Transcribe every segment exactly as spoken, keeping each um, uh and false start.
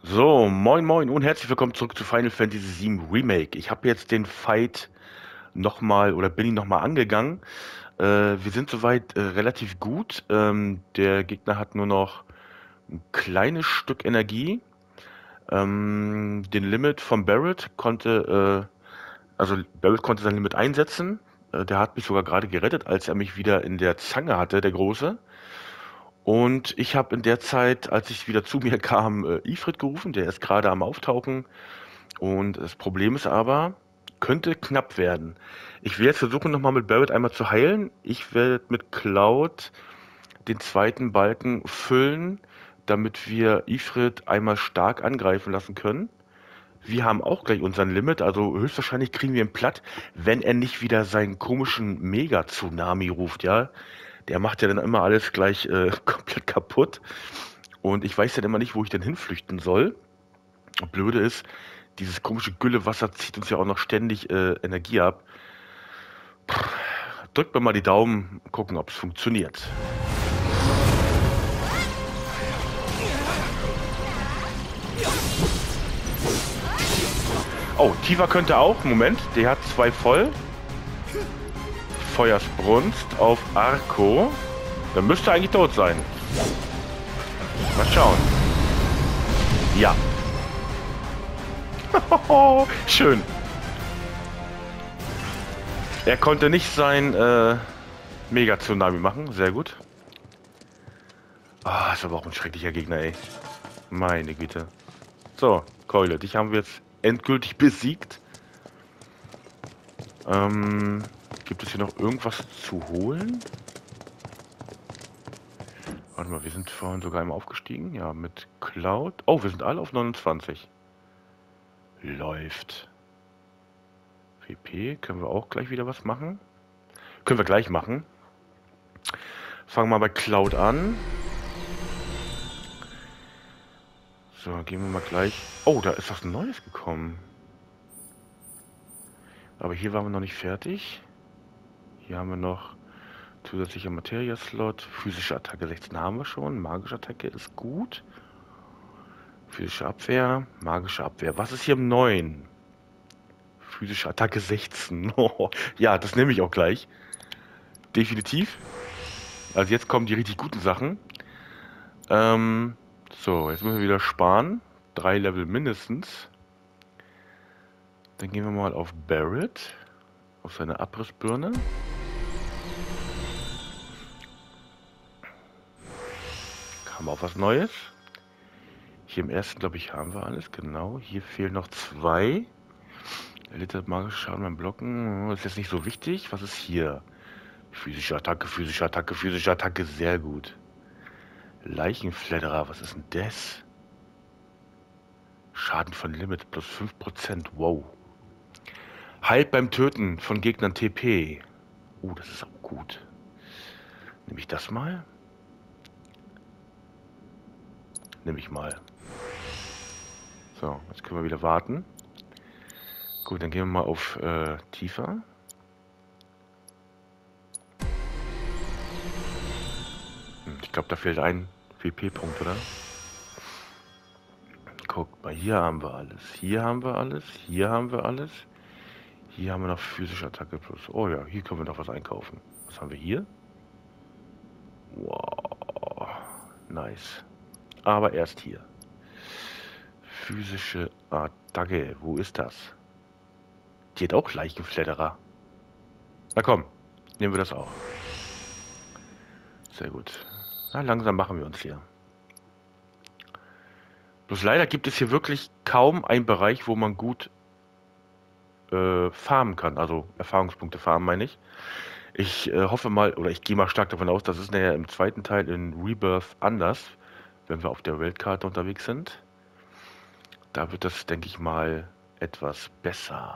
So, moin moin und herzlich willkommen zurück zu Final Fantasy sieben Remake. Ich habe jetzt den Fight nochmal oder bin ihn nochmal angegangen. Äh, wir sind soweit äh, relativ gut. Ähm, der Gegner hat nur noch ein kleines Stück Energie. Ähm, den Limit von Barret konnte, äh, also Barret konnte sein Limit einsetzen. Äh, der hat mich sogar gerade gerettet, als er mich wieder in der Zange hatte, der Große. Und ich habe in der Zeit, als ich wieder zu mir kam, äh, Ifrit gerufen. Der ist gerade am Auftauchen. Und das Problem ist aber, könnte knapp werden. Ich werde jetzt versuchen, nochmal mit Barret einmal zu heilen. Ich werde mit Cloud den zweiten Balken füllen, damit wir Ifrit einmal stark angreifen lassen können. Wir haben auch gleich unseren Limit, also höchstwahrscheinlich kriegen wir ihn platt, wenn er nicht wieder seinen komischen Mega-Tsunami ruft, ja. Der macht ja dann immer alles gleich äh, komplett kaputt. Und ich weiß dann immer nicht, wo ich denn hinflüchten soll. Blöde ist, dieses komische Güllewasser zieht uns ja auch noch ständig äh, Energie ab. Drückt mir mal die Daumen, gucken, ob es funktioniert. Oh, Tifa könnte auch. Moment, der hat zwei voll. Feuersbrunst auf Arco. Der müsste eigentlich tot sein. Mal schauen. Ja. Schön. Er konnte nicht sein äh, Mega-Tsunami machen. Sehr gut. Ah, ist aber auch ein schrecklicher Gegner, ey. Meine Güte. So, Keule, dich haben wir jetzt endgültig besiegt. Ähm, gibt es hier noch irgendwas zu holen? Warte mal, wir sind vorhin sogar einmal aufgestiegen. Ja, mit Cloud. Oh, wir sind alle auf neunundzwanzig. Läuft. W P, können wir auch gleich wieder was machen? Können wir gleich machen. Fangen wir bei Cloud an. So, gehen wir mal gleich. Oh, da ist was Neues gekommen. Aber hier waren wir noch nicht fertig. Hier haben wir noch zusätzlicher Materia-Slot. Physische Attacke sechzehn haben wir schon. Magische Attacke ist gut. Physische Abwehr. Magische Abwehr. Was ist hier im neuen? Physische Attacke sechzehn. Oh, ja, das nehme ich auch gleich. Definitiv. Also jetzt kommen die richtig guten Sachen. Ähm, so, jetzt müssen wir wieder sparen. Drei Level mindestens. Dann gehen wir mal auf Barret. Auf seine Abrissbirne. Haben wir auch was Neues. Hier im ersten, glaube ich, haben wir alles. Genau. Hier fehlen noch zwei. Erlittert magische Schaden beim Blocken. Das ist jetzt nicht so wichtig. Was ist hier? Physische Attacke, physische Attacke, physische Attacke. Sehr gut. Leichenfledderer. Was ist denn das? Schaden von Limit plus fünf Prozent. Wow. Heilt beim Töten von Gegnern T P. Oh, das ist auch gut. Nehme ich das mal? Nehme ich mal. So, jetzt können wir wieder warten. Gut, dann gehen wir mal auf äh, Tifa. Hm, ich glaube, da fehlt ein W P-Punkt, oder? Guck mal, hier haben wir alles. Hier haben wir alles. Hier haben wir alles. Hier haben wir noch physische Attacke plus. Oh ja, hier können wir noch was einkaufen. Was haben wir hier? Wow. Nice. Aber erst hier. Physische Attacke. Wo ist das? Die hat auch Leichenfledderer. Na komm, nehmen wir das auch. Sehr gut. Na, langsam machen wir uns hier. Bloß leider gibt es hier wirklich kaum einen Bereich, wo man gut äh, farmen kann. Also Erfahrungspunkte farmen, meine ich. Ich äh, hoffe mal, oder ich gehe mal stark davon aus, das ist nachher im zweiten Teil in Rebirth anders, wenn wir auf der Weltkarte unterwegs sind. Da wird das, denke ich mal, etwas besser.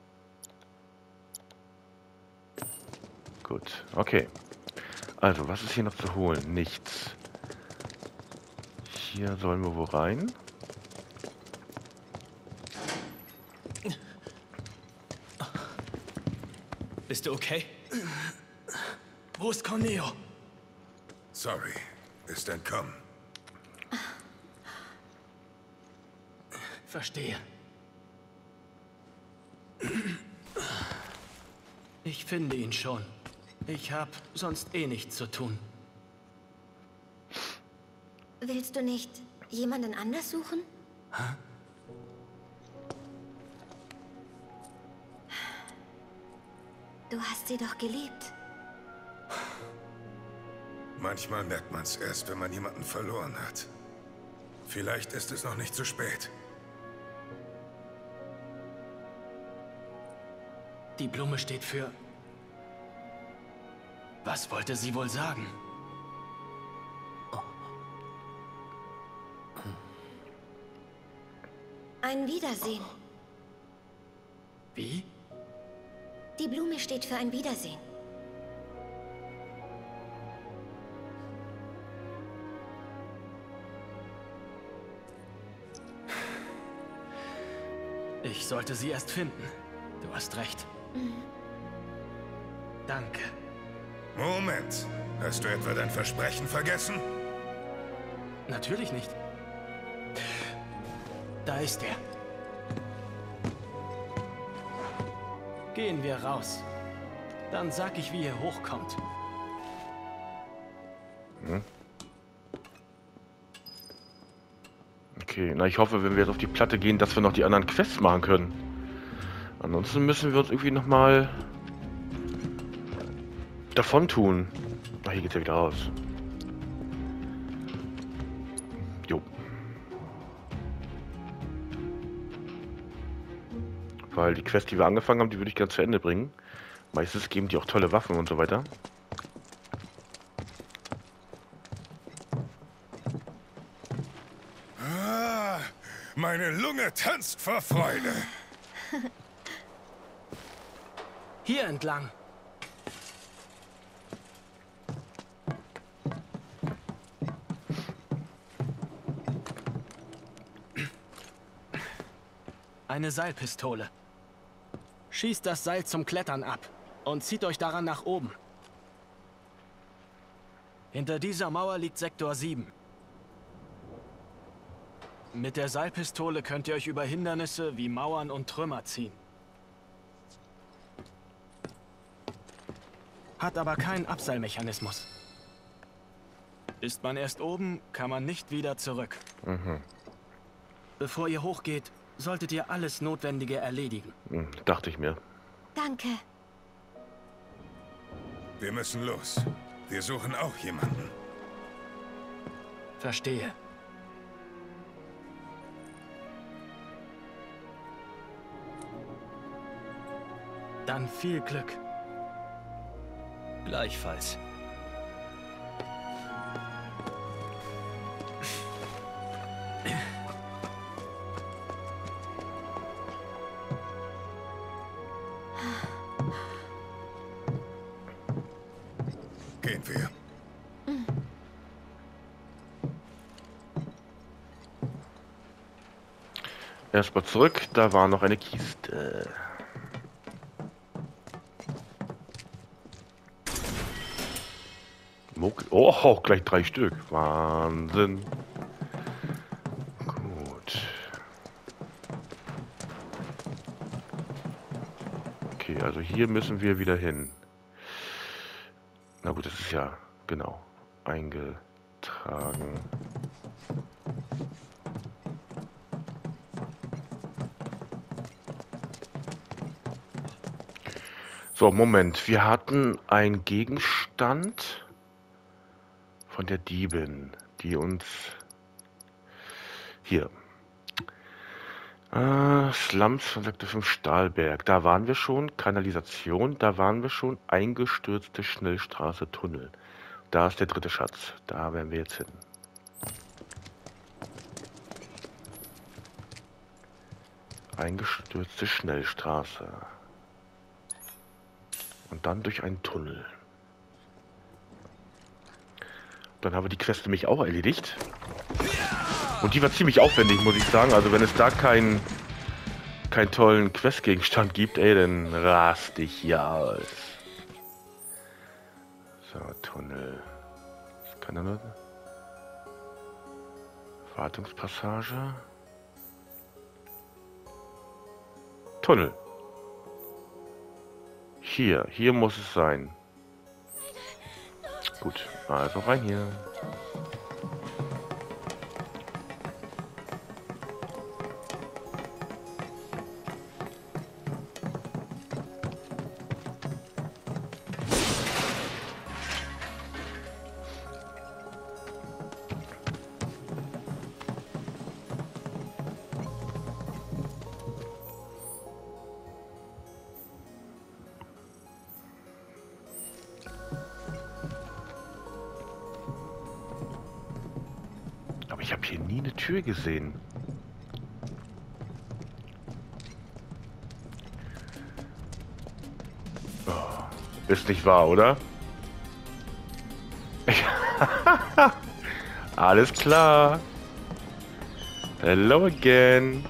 Gut, okay. Also, was ist hier noch zu holen? Nichts. Hier sollen wir wo rein? Bist du okay? Wo ist Corneo? Sorry, ist entkommen. Verstehe. Ich finde ihn schon. Ich habe sonst eh nichts zu tun. Willst du nicht jemanden anders suchen? Hä? Du hast sie doch geliebt. Manchmal merkt man es erst, wenn man jemanden verloren hat. Vielleicht ist es noch nicht zu spät. Die Blume steht für... Was wollte sie wohl sagen? Ein Wiedersehen. Wie? Die Blume steht für ein Wiedersehen. Ich sollte sie erst finden. Du hast recht. Mhm. Danke. Moment. Hast du etwa dein Versprechen vergessen? Natürlich nicht. Da ist er. Gehen wir raus. Dann sag ich, wie ihr hochkommt. Hm. Okay, na ich hoffe, wenn wir jetzt auf die Platte gehen, dass wir noch die anderen Quests machen können. Ansonsten müssen wir uns irgendwie nochmal davon tun. Ach, hier geht's ja wieder raus. Jo. Weil die Quest, die wir angefangen haben, die würde ich gerne zu Ende bringen. Meistens geben die auch tolle Waffen und so weiter. Ah, meine Lunge tanzt vor Freude. Hier entlang. Eine Seilpistole. Schießt das Seil zum Klettern ab und zieht euch daran nach oben. Hinter dieser Mauer liegt Sektor sieben. Mit der Seilpistole könnt ihr euch über Hindernisse wie Mauern und Trümmer ziehen. Hat aber keinen Abseilmechanismus. Ist man erst oben, kann man nicht wieder zurück. Mhm. Bevor ihr hochgeht, solltet ihr alles Notwendige erledigen. Hm, dachte ich mir. Danke. Wir müssen los. Wir suchen auch jemanden. Verstehe. Dann viel Glück. Gleichfalls. Gehen wir. Erstmal zurück, da war noch eine Kiste. Oh, gleich drei Stück. Wahnsinn. Gut. Okay, also hier müssen wir wieder hin. Na gut, das ist ja genau eingetragen. So, Moment. Wir hatten einen Gegenstand von der Diebin, die uns hier äh, Slums von Sektor fünf Stahlberg, da waren wir schon, Kanalisation, da waren wir schon, eingestürzte Schnellstraße, Tunnel. Da ist der dritte Schatz, da werden wir jetzt hin. Eingestürzte Schnellstraße. Und dann durch einen Tunnel. Dann haben wir die Quest nämlich auch erledigt. Und die war ziemlich aufwendig, muss ich sagen. Also wenn es da keinen keinen tollen Questgegenstand gibt, ey, dann rast dich hier aus. So, Tunnel. Was kann er noch? Wartungspassage. Tunnel. Hier, hier muss es sein. Gut, also rein hier. Ich habe hier nie eine Tür gesehen. Oh, ist nicht wahr, oder? Alles klar. Hello again.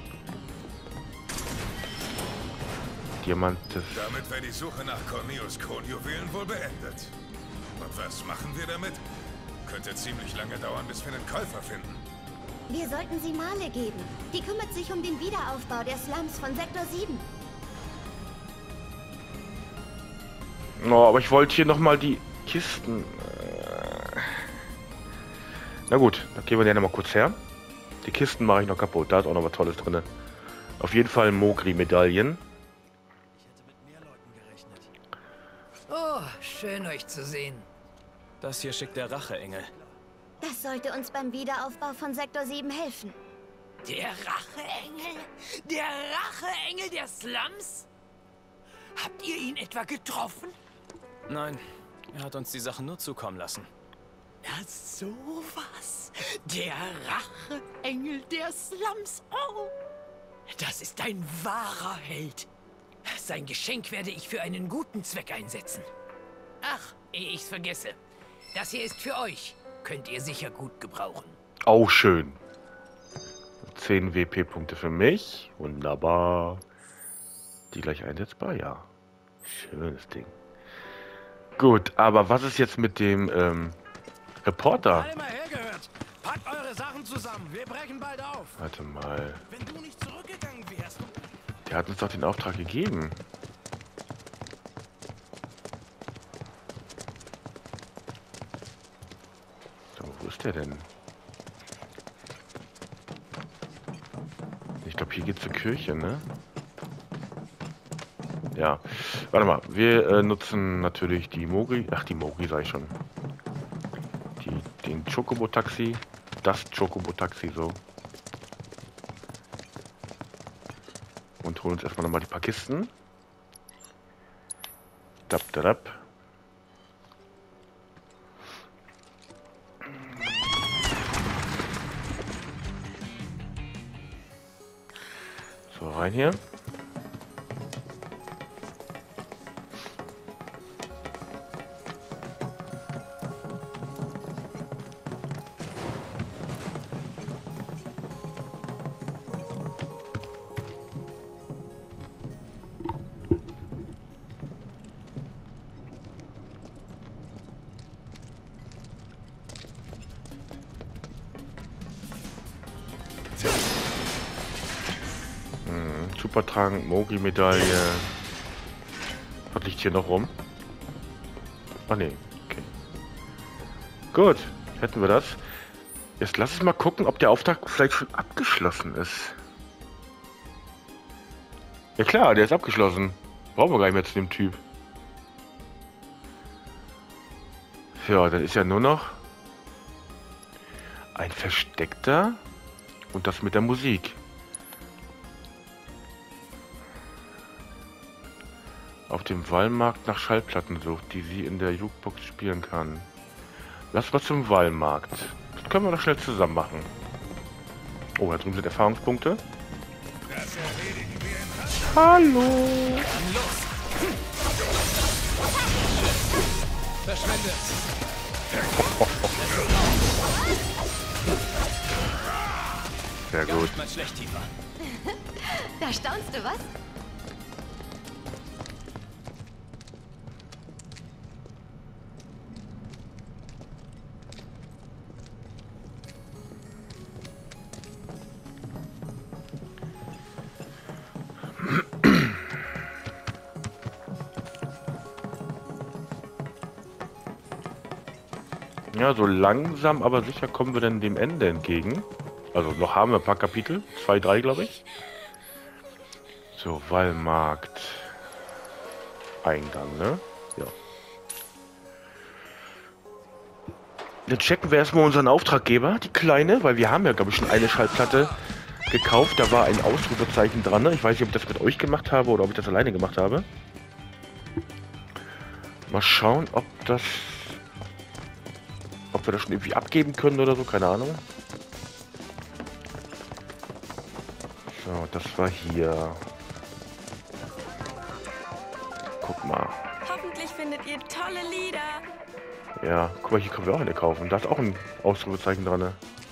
Diamantes. Damit wäre die Suche nach Corneos Kronjuwelen wohl beendet. Und was machen wir damit? Könnte ziemlich lange dauern, bis wir einen Käufer finden. Wir sollten sie Male geben. Die kümmert sich um den Wiederaufbau der Slums von Sektor sieben. Oh, aber ich wollte hier nochmal die Kisten... Na gut, dann gehen wir gerne mal kurz her. Die Kisten mache ich noch kaputt. Da ist auch noch was Tolles drin. Auf jeden Fall Mogri-Medaillen. Ich hätte mit mehr Leuten gerechnet. Oh, schön euch zu sehen. Das hier schickt der Racheengel. Das sollte uns beim Wiederaufbau von Sektor sieben helfen. Der Racheengel? Der Racheengel der Slums? Habt ihr ihn etwa getroffen? Nein, er hat uns die Sachen nur zukommen lassen. Na sowas. Der Racheengel der Slums. Oh, das ist ein wahrer Held. Sein Geschenk werde ich für einen guten Zweck einsetzen. Ach, ehe ich's vergesse. Das hier ist für euch. Könnt ihr sicher gut gebrauchen. Auch schön. zehn W P-Punkte für mich. Wunderbar. Die gleich einsetzbar, ja. Schönes Ding. Gut, aber was ist jetzt mit dem ähm, Reporter? Alle mal hergehört. Packt eure Sachen zusammen. Wir brechen bald auf. Warte mal. Wenn du nicht zurückgegangen wärst. Der hat uns doch den Auftrag gegeben. So, wo ist der denn? Ich glaube, hier geht's zur Kirche, ne? Ja. Warte mal, wir äh, nutzen natürlich die Mogri. Ach, die Mogri sag ich schon. Die, den Chocobo-Taxi. Das Chocobo-Taxi so. Und holen uns erstmal nochmal die paar Kisten. Dap, dap. So, rein hier. Supertrank, Mogri-Medaille. Was liegt hier noch rum? Ach nee, okay. Gut, hätten wir das. Jetzt lass uns mal gucken, ob der Auftrag vielleicht schon abgeschlossen ist. Ja klar, der ist abgeschlossen. Brauchen wir gar nicht mehr zu dem Typ. Ja, dann ist ja nur noch ein Versteckter und das mit der Musik. Auf dem Wallmarkt nach Schallplatten sucht, die sie in der Jukebox spielen kann. Lass mal zum Wallmarkt. Das können wir doch schnell zusammen machen. Oh, da drüben sind Erfahrungspunkte. Das erledigen wir in Rasch. Hallo! Dann los! Verschwende! Sehr Gar gut. nicht mal schlecht, Tifa. Da staunst du, was? Ja, so langsam, aber sicher kommen wir dann dem Ende entgegen. Also noch haben wir ein paar Kapitel. Zwei, drei, glaube ich. So, Wallmarkt. Eingang, ne? Ja. Dann checken wir erstmal unseren Auftraggeber, die Kleine, weil wir haben ja, glaube ich, schon eine Schallplatte gekauft. Da war ein Ausrufezeichen dran. Ne? Ich weiß nicht, ob ich das mit euch gemacht habe oder ob ich das alleine gemacht habe. Mal schauen, ob das... Ob wir das schon irgendwie abgeben können oder so, keine Ahnung. So, das war hier. Guck mal. Hoffentlich findet ihr tolle Lieder. Ja, guck mal, hier können wir auch eine kaufen. Da ist auch ein Ausrufezeichen dran. Ne?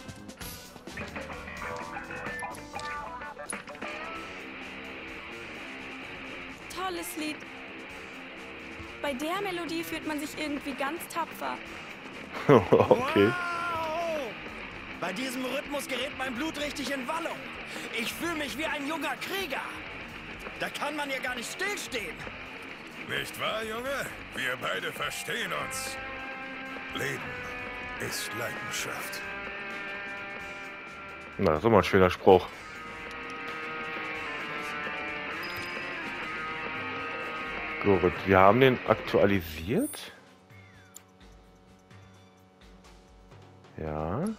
Tolles Lied. Bei der Melodie fühlt man sich irgendwie ganz tapfer. Okay. Wow! Bei diesem Rhythmus gerät mein Blut richtig in Wallung. Ich fühle mich wie ein junger Krieger. Da kann man ja gar nicht stillstehen. Nicht wahr, Junge? Wir beide verstehen uns. Leben ist Leidenschaft. Na, so mal ein schöner Spruch. Gut, wir haben den aktualisiert. Ja.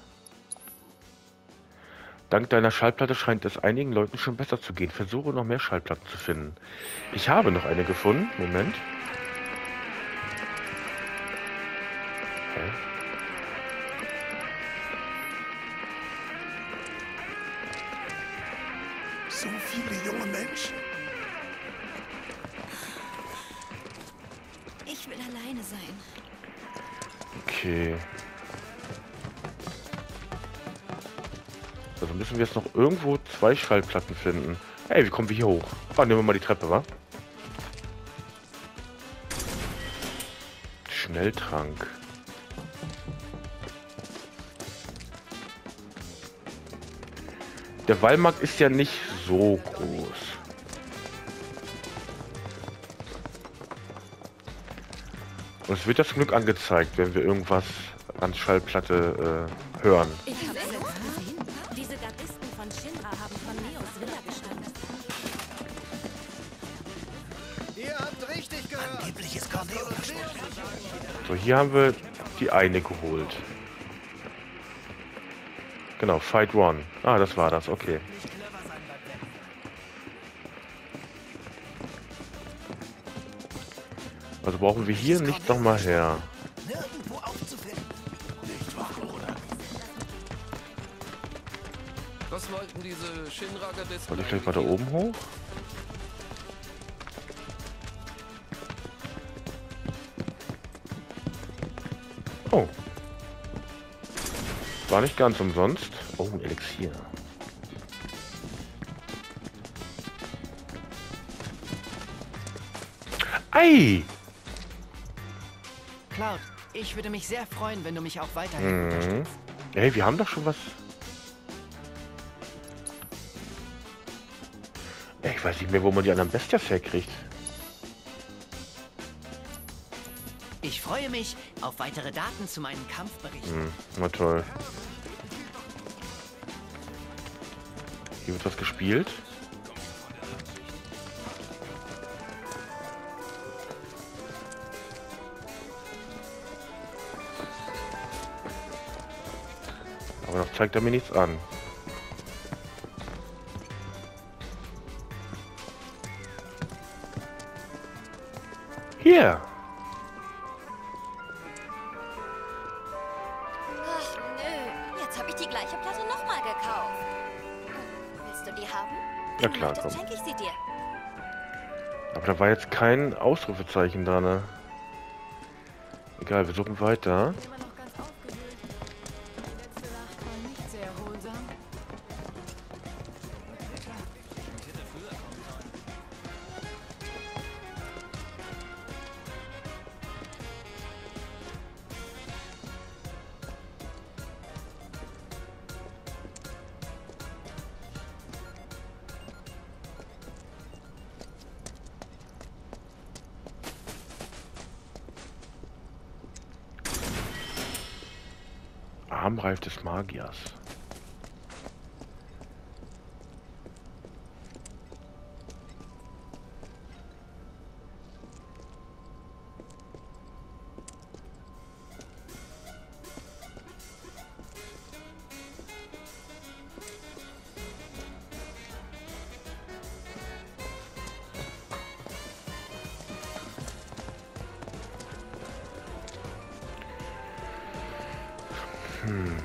Dank deiner Schallplatte scheint es einigen Leuten schon besser zu gehen. Versuche noch mehr Schallplatten zu finden. Ich habe noch eine gefunden. Moment. Okay. So viele junge Menschen. Ich will alleine sein. Okay. Also müssen wir jetzt noch irgendwo zwei Schallplatten finden. Hey, wie kommen wir hier hoch? Ah, nehmen wir mal die Treppe, wa? Schnelltrank. Der Wallmarkt ist ja nicht so groß. Uns wird das zum Glück angezeigt, wenn wir irgendwas an Schallplatte äh, hören. Ich habe es gesehen. Diese Gardisten von Shinra haben von Neos Villa gestanden. Ihr habt richtig gehört. Angeblich ist Corneo verschwunden. So, hier haben wir die eine geholt. Genau, Fight One. Ah, das war das, okay. Also brauchen wir hier nicht nochmal her. Nirgendwo aufzufinden. Nicht wahr, Bruder? Was wollten diese Shinra-Gardisten? Soll ich vielleicht mal da oben hoch? Oh. War nicht ganz umsonst. Oh, ein Elixier. Ei! Cloud, ich würde mich sehr freuen, wenn du mich auch weiterhin Mhm. unterstützt. Ey, wir haben doch schon was. Ey, ich weiß nicht mehr, wo man die anderen Bestias herkriegt. Ich freue mich auf weitere Daten zu meinen Kampfberichten. Hm, na toll. Hier wird was gespielt. Aber noch zeigt er mir nichts an. Hier. Ach nö, jetzt habe ich die gleiche Platte nochmal gekauft. Willst du die haben? Ja klar, Dann komm. schenke ich sie dir. Aber da war jetzt kein Ausrufezeichen dran, ne? Egal, wir suchen weiter. Immer noch ganz aufgewühlt. Die letzte Nacht war nicht sehr erholsam. Armreif des Magiers. Hm.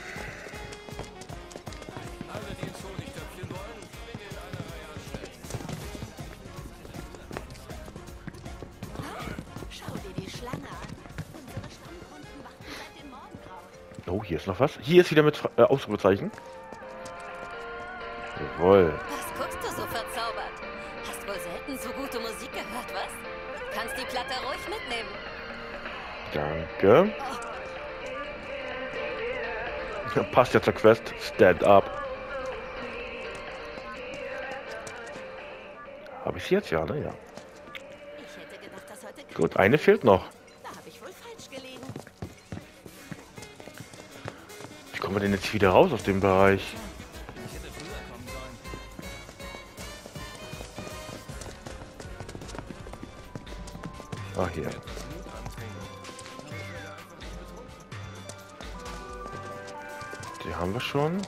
Alle, die ins Honigtöpfchen wollen, springen in eine Reihe anstellen. Schau dir die Schlange an. Unsere Stammkunden warten seit dem Morgengrauen. Oh, hier ist noch was. Hier ist wieder mit Fra- äh, Ausrufezeichen. Jawohl. Was guckst du so verzaubert? Hast wohl selten so gute Musik gehört, was? Kannst die Platte ruhig mitnehmen. Danke. Ja, passt ja zur Quest. Stand up. Habe ich sie jetzt? Ja, ne? Ja. Ich hätte gedacht, dass heute kein Gut, eine fehlt noch. Da habe ich wohl falsch gelegen. Wie kommen wir denn jetzt wieder raus aus dem Bereich? Ich hätte früher kommen sollen. Ah, hier. Die haben wir schon.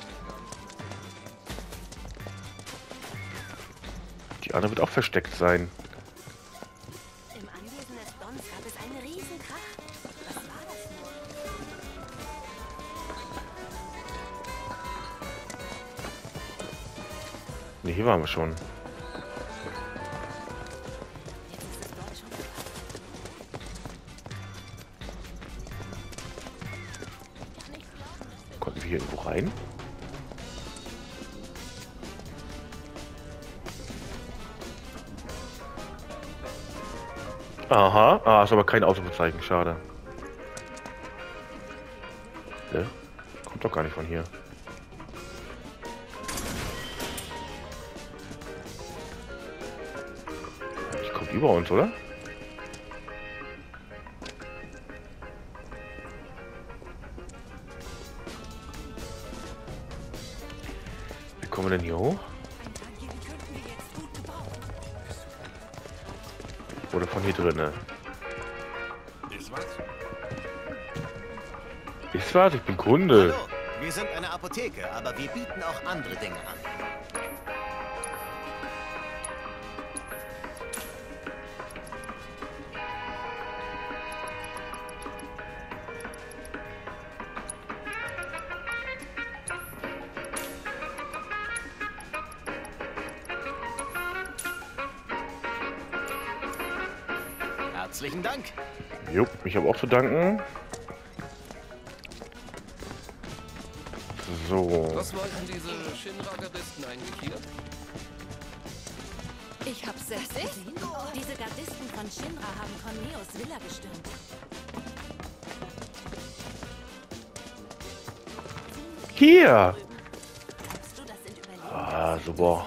Die andere wird auch versteckt sein. Im Anwesen des Dons gab es einen Riesenkrach. Was war das nur? Ne, hier waren wir schon. Jetzt ist es dort schon vorbei. Kann nicht glauben, dass wir Konnten wir hier irgendwo rein? Aha, ah, ist aber kein Ausrufezeichen, schade. Ne? Kommt doch gar nicht von hier. Die kommt über uns, oder? Wie kommen wir denn hier hoch? Oder von hier drinne? Ist was? Ist was? Ich bin Kunde. Hallo, wir sind eine Apotheke, aber wir bieten auch andere Dinge an. Herzlichen Dank. Jo, ich habe auch zu danken. So. Was wollten diese Shinra-Gardisten eigentlich hier? Ich hab's selbst gesehen. Diese Gardisten von Shinra haben Corneos Villa gestürmt. Hier! Glaubst du, das sind Überlebende? Ah, super.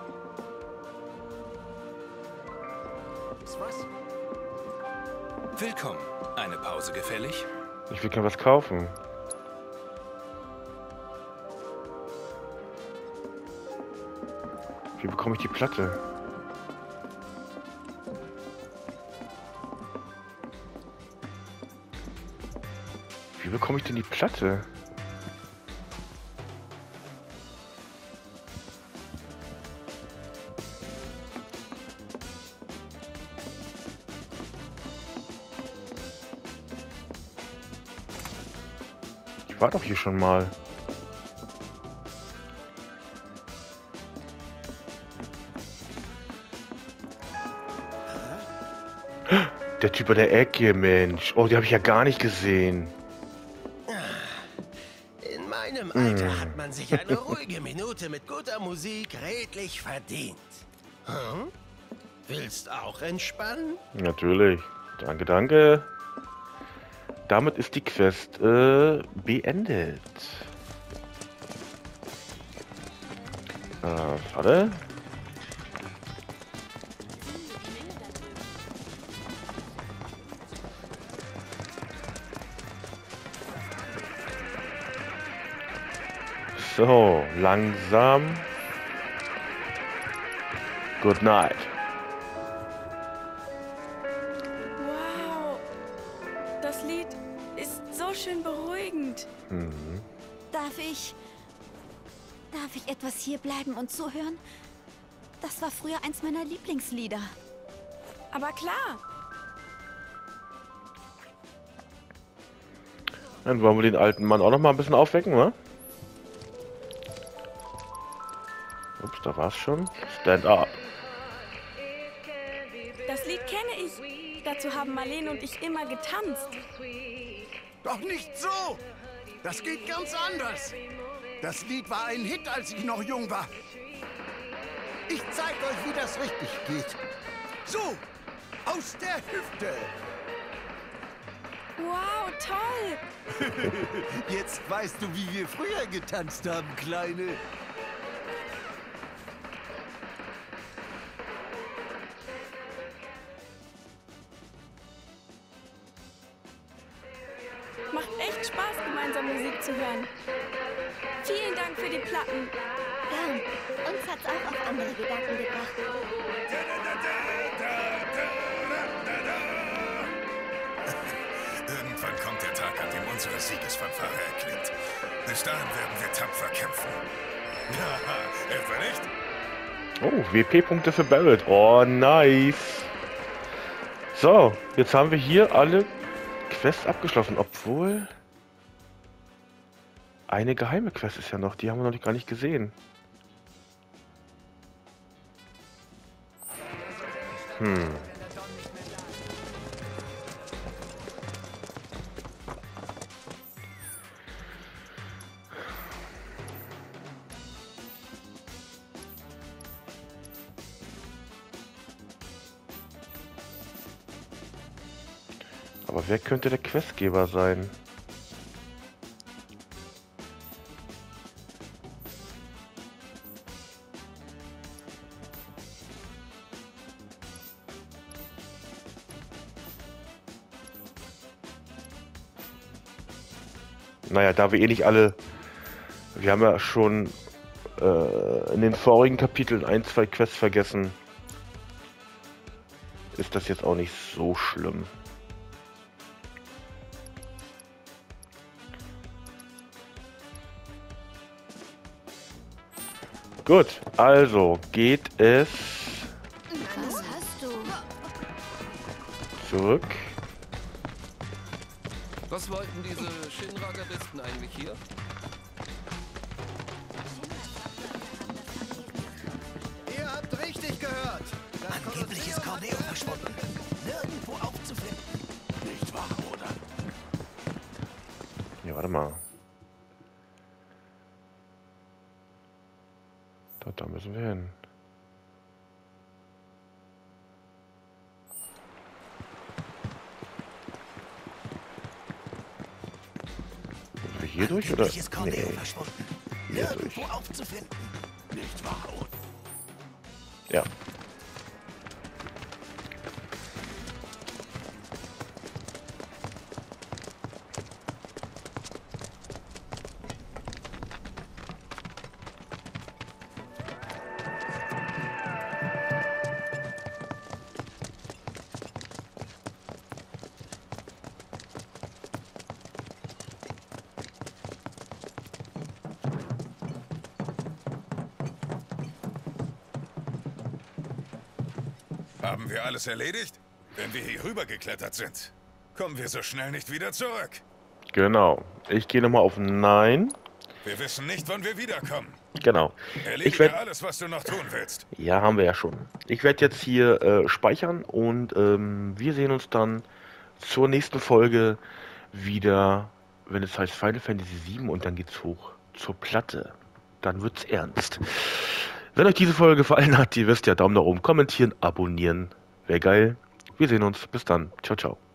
Ist was? Willkommen. Eine Pause gefällig? Ich will gerne was kaufen. Wie bekomme ich die Platte? Wie bekomme ich denn die Platte? Ich war doch hier schon mal. Der Typ bei der Ecke, Mensch. Oh, die habe ich ja gar nicht gesehen. In meinem Alter hat man sich eine ruhige Minute mit guter Musik redlich verdient. Hm? Willst auch entspannen? Natürlich. Danke, danke. Damit ist die Quest äh, beendet. Äh, warte. So, langsam. Good night. Wow. Das Lied ist so schön beruhigend. Mhm. Darf ich... Darf ich etwas hier bleiben und zuhören? Das war früher eins meiner Lieblingslieder. Aber klar. Dann wollen wir den alten Mann auch noch mal ein bisschen aufwecken, ne? Ups, da war's schon. Stand up. Das Lied kenne ich. Dazu haben Marlene und ich immer getanzt. Doch nicht so! Das geht ganz anders. Das Lied war ein Hit, als ich noch jung war. Ich zeig euch, wie das richtig geht. So, aus der Hüfte. Wow, toll. Jetzt weißt du, wie wir früher getanzt haben, Kleine. Macht echt Spaß, gemeinsam Musik zu hören. Vielen Dank für die Platten. Gern. Uns hat's auch auf andere Gedanken gebracht. Irgendwann kommt der Tag, an dem unsere Siegesfanfare erklingt. Bis dahin werden wir tapfer kämpfen. Ja, etwa nicht? Oh, W P-Punkte für Barrett. Oh, nice. So, jetzt haben wir hier alle Quests abgeschlossen, obwohl... Eine geheime Quest ist ja noch, die haben wir noch gar nicht gesehen. Hm. Aber wer könnte der Questgeber sein? Naja, da wir eh nicht alle... Wir haben ja schon äh, in den vorigen Kapiteln ein, zwei Quests vergessen. Ist das jetzt auch nicht so schlimm. Gut, also geht es Was hast du? zurück. Was wollten diese Shinra-Gardisten eigentlich hier? Ihr habt richtig gehört. Das Angeblich ist Corneo verschwunden. Nirgendwo aufzufinden. Nicht wahr, oder? Ja, warte mal. Da, da müssen wir hin. Müssen wir hier durch oder? Angeblich ist Corneo Nee, verschwunden. hier durch. Nirgendwo aufzufinden. Nicht wahr, oder? Ja. Haben wir alles erledigt? Wenn wir hier rüber geklettert sind, kommen wir so schnell nicht wieder zurück. Genau. Ich gehe nochmal auf Nein. Wir wissen nicht, wann wir wiederkommen. Genau. Erledige Ich werd, alles, was du noch tun willst. ja, haben wir ja schon. Ich werde jetzt hier äh, speichern und ähm, wir sehen uns dann zur nächsten Folge wieder, wenn es heißt Final Fantasy sieben und dann geht's hoch zur Platte. Dann wird's ernst. Wenn euch diese Folge gefallen hat, ihr wisst ja, Daumen nach oben, kommentieren, abonnieren. Wäre geil. Wir sehen uns. Bis dann. Ciao, ciao.